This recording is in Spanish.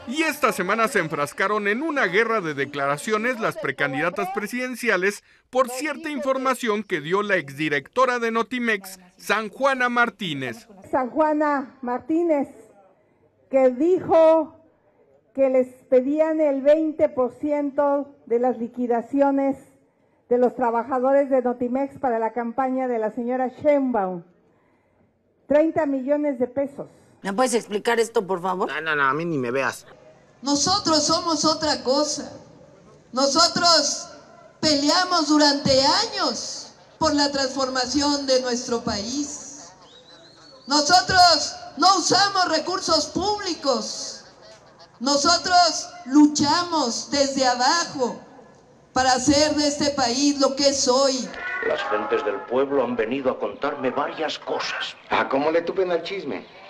Y esta semana se enfrascaron en una guerra de declaraciones las precandidatas presidenciales por cierta información que dio la exdirectora de Notimex, San Juana Martínez. San Juana Martínez, que dijo que les pedían el 20% de las liquidaciones de los trabajadores de Notimex para la campaña de la señora Sheinbaum. 30 millones de pesos. ¿Me puedes explicar esto, por favor? No, a mí ni me veas. Nosotros somos otra cosa. Nosotros peleamos durante años por la transformación de nuestro país. Nosotros no usamos recursos públicos. Nosotros luchamos desde abajo para hacer de este país lo que es hoy. Las gentes del pueblo han venido a contarme varias cosas. ¿Cómo le tupen al chisme?